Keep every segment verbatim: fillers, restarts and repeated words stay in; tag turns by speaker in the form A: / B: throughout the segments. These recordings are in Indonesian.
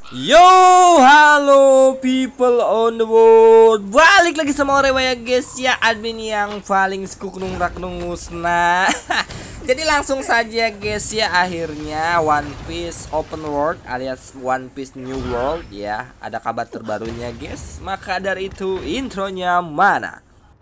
A: Yo, halo people on the world. Balik lagi sama Orewa ya guys ya, admin yang paling skuknung raknung musnah. Jadi langsung saja guys ya, akhirnya One Piece Open World alias One Piece New World ya, ada kabar terbarunya guys. Maka dari itu intronya mana?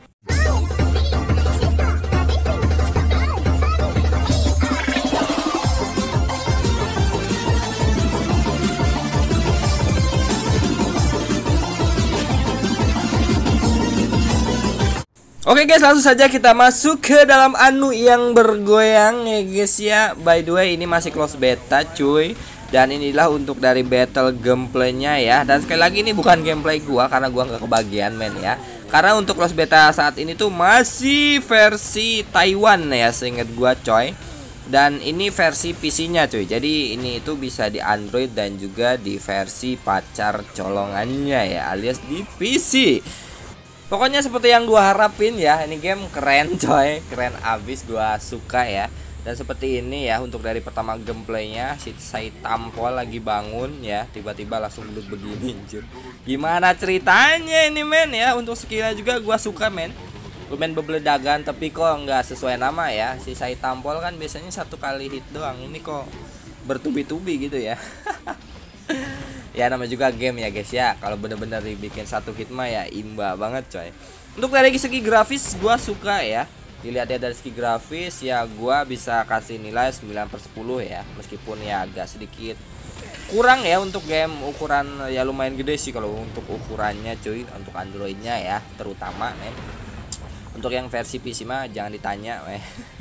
A: Oke guys, langsung saja kita masuk ke dalam anu yang bergoyang ya guys ya. By the way, ini masih close beta cuy. Dan inilah untuk dari battle gameplaynya ya. Dan sekali lagi ini bukan gameplay gua karena gua nggak kebagian men ya. Karena untuk close beta saat ini tuh masih versi Taiwan ya, seingat gua coy. Dan ini versi P C-nya cuy. Jadi ini itu bisa di Android dan juga di versi pacar colongannya ya, alias di P C. Pokoknya seperti yang gua harapin ya, ini game keren coy, keren abis, gua suka ya. Dan seperti ini ya untuk dari pertama gameplaynya, si saya tampol lagi bangun ya, tiba-tiba langsung duduk begini anjir. Gimana ceritanya ini men ya, untuk skillnya juga gua suka men. Lumayan bebeledagan tapi kok nggak sesuai nama ya. Si saya tampol kan biasanya satu kali hit doang, ini kok bertubi-tubi gitu ya. Ya nama juga game ya guys ya, kalau bener-bener dibikin satu hit mah ya imba banget coy. Untuk dari segi grafis gua suka ya, dilihat ya dari segi grafis ya, gua bisa kasih nilai sembilan per sepuluh ya, meskipun ya agak sedikit kurang ya untuk game ukuran ya, lumayan gede sih kalau untuk ukurannya cuy, untuk Androidnya ya terutama men. Untuk yang versi P C mah jangan ditanya weh.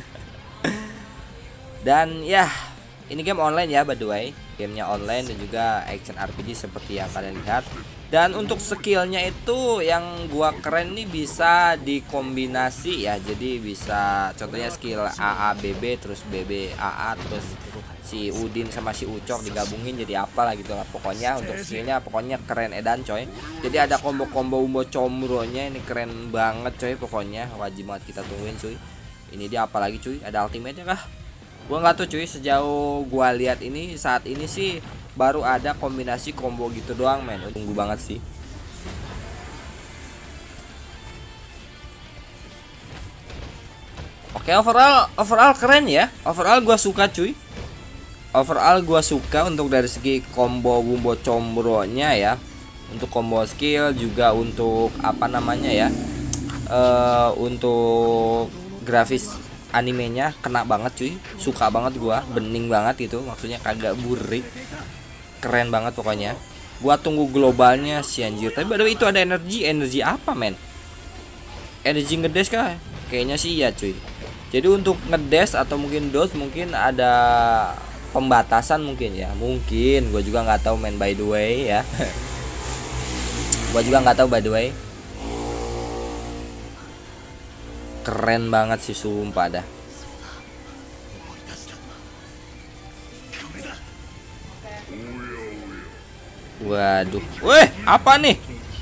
A: Dan ya ini game online ya by the way, gamenya online dan juga action R P G seperti yang kalian lihat. Dan untuk skillnya itu yang gua keren nih, bisa dikombinasi ya, jadi bisa contohnya skill A A B B terus B B A A terus si Udin sama si Ucok digabungin jadi apa lah gitu lah. Pokoknya untuk skillnya pokoknya keren edan coy. Jadi ada combo-combo umbo combronya, ini keren banget coy, pokoknya wajib banget kita tungguin cuy. Ini dia apa lagi cuy, ada ultimate-nya kah? Gua nggak tahu cuy, sejauh gua lihat ini saat ini sih baru ada kombinasi combo gitu doang men. Tunggu banget sih. Oke, overall overall keren ya. Overall gua suka cuy. Overall gua suka untuk dari segi combo bumbo combronya ya. Untuk combo skill juga untuk apa namanya ya? Uh, untuk grafis animenya kena banget cuy, suka banget gua, bening banget gitu, maksudnya kagak burik, keren banget pokoknya. Gua tunggu globalnya si anjir. Tapi baru itu ada energi, energi apa men? Energi ngedes kah? Kayaknya sih iya cuy. Jadi untuk ngedes atau mungkin dos mungkin ada pembatasan mungkin ya, mungkin. Gua juga nggak tahu men by the way ya. Gua juga nggak tahu by the way. Keren banget sih sumpah dah. Waduh, weh apa nih?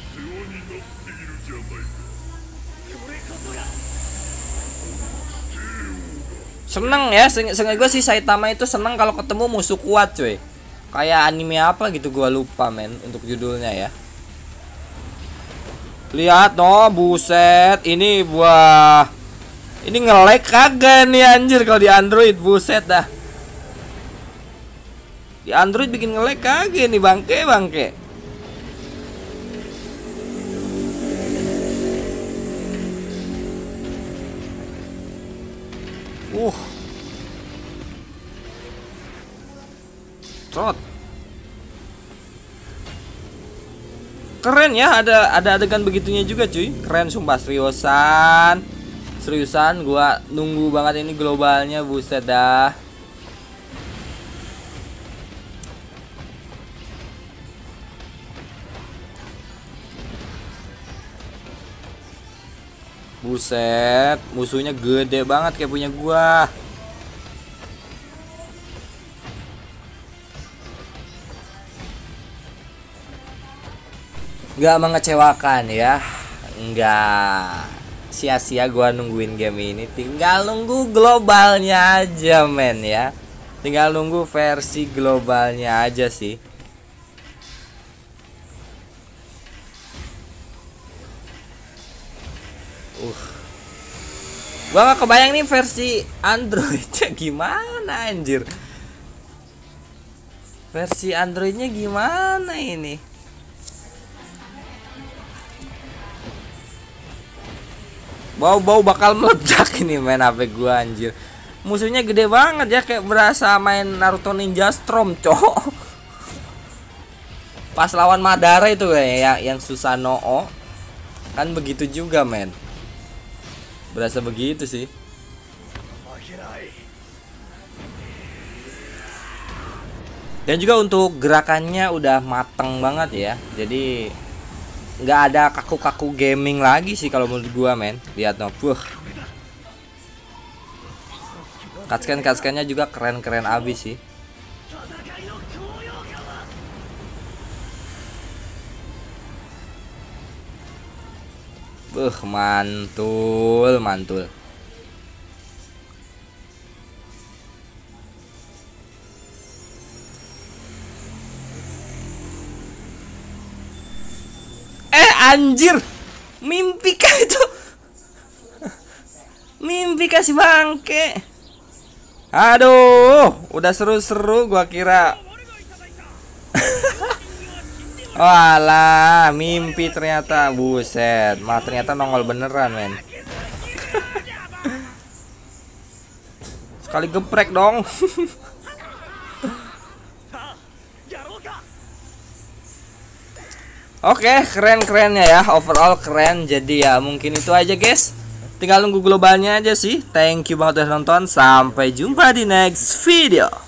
A: Seneng ya, sengaja gue sih Saitama itu seneng kalau ketemu musuh kuat cuy. Kayak anime apa gitu gua lupa men untuk judulnya ya. Lihat no, buset, ini buah. Ini nge-lag kagak nih anjir kalau di Android, buset dah. Di Android bikin nge-lag kagak nih bangke bangke. Uh. Trot. Keren ya, ada ada adegan begitunya juga cuy. Keren sumpah, seriusan. Seriusan gua nunggu banget ini globalnya, buset dah. Buset, musuhnya gede banget kayak punya gua. Nggak mengecewakan ya, nggak sia-sia gua nungguin game ini. Tinggal nunggu globalnya aja men ya, tinggal nunggu versi globalnya aja sih. Uh. Gua gak kebayang nih versi Androidnya gimana anjir. Versi Androidnya gimana ini? Bau-bau bakal meledak ini main H P gua anjir. Musuhnya gede banget ya, kayak berasa main Naruto Ninja Storm, cok. Pas lawan Madara itu ya, yang Susanoo kan begitu juga, men. Berasa begitu sih. Dan juga untuk gerakannya udah mateng banget ya. Jadi nggak ada kaku-kaku gaming lagi sih kalau menurut gua, men. Lihat no, buh. Cutscene cutscene-nya juga keren-keren abis sih. Buh, mantul, mantul. Eh, anjir. Mimpi kah itu? Mimpi kasih bangke. Aduh, udah seru-seru gua kira. Walah, mimpi ternyata. Buset, mah ternyata nongol beneran, men. Sekali geprek dong. Oke, keren-kerennya ya. Overall keren. Jadi ya mungkin itu aja, guys. Tinggal nunggu globalnya aja sih. Thank you banget udah nonton. Sampai jumpa di next video.